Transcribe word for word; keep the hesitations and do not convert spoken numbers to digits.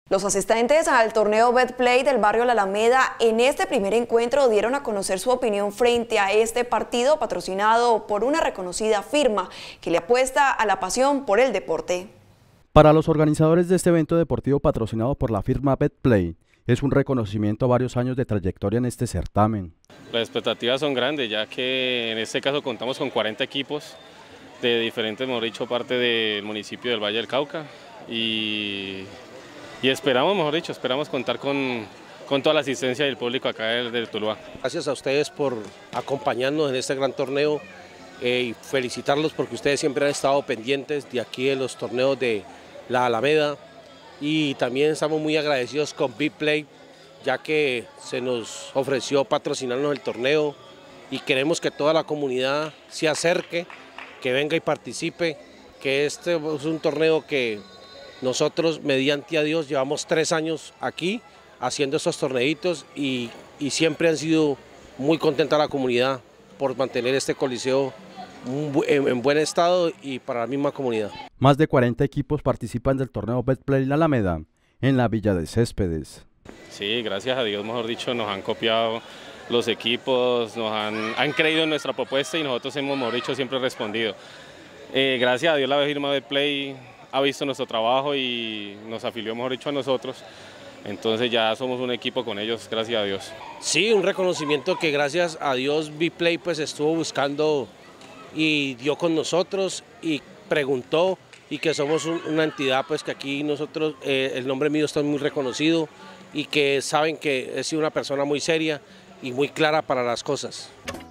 Los asistentes al torneo Betplay del barrio La Alameda en este primer encuentro dieron a conocer su opinión frente a este partido patrocinado por una reconocida firma que le apuesta a la pasión por el deporte. Para los organizadores de este evento deportivo patrocinado por la firma Betplay, es un reconocimiento a varios años de trayectoria en este certamen. Las expectativas son grandes, ya que en este caso contamos con cuarenta equipos de diferentes, mejor dicho, parte del municipio del Valle del Cauca y... Y esperamos, mejor dicho, esperamos contar con, con toda la asistencia del público acá del, del Tuluá. Gracias a ustedes por acompañarnos en este gran torneo eh, y felicitarlos porque ustedes siempre han estado pendientes de aquí de los torneos de la Alameda y también estamos muy agradecidos con Betplay ya que se nos ofreció patrocinarnos el torneo y queremos que toda la comunidad se acerque, que venga y participe, que este es un torneo que nosotros, mediante a Dios, llevamos tres años aquí haciendo estos torneitos y, y siempre han sido muy contenta la comunidad por mantener este coliseo en, en buen estado y para la misma comunidad. Más de cuarenta equipos participan del torneo Betplay La Alameda en la Villa de Céspedes. Sí, gracias a Dios, mejor dicho, nos han copiado los equipos, nos han, han creído en nuestra propuesta y nosotros hemos, mejor dicho, siempre respondido. Eh, gracias a Dios la firma Betplay ha visto nuestro trabajo y nos afilió, mejor dicho, a nosotros. Entonces ya somos un equipo con ellos, gracias a Dios. Sí, un reconocimiento que gracias a Dios Betplay pues estuvo buscando y dio con nosotros y preguntó y que somos un, una entidad pues que aquí nosotros, eh, el nombre mío está muy reconocido y que saben que he sido una persona muy seria y muy clara para las cosas.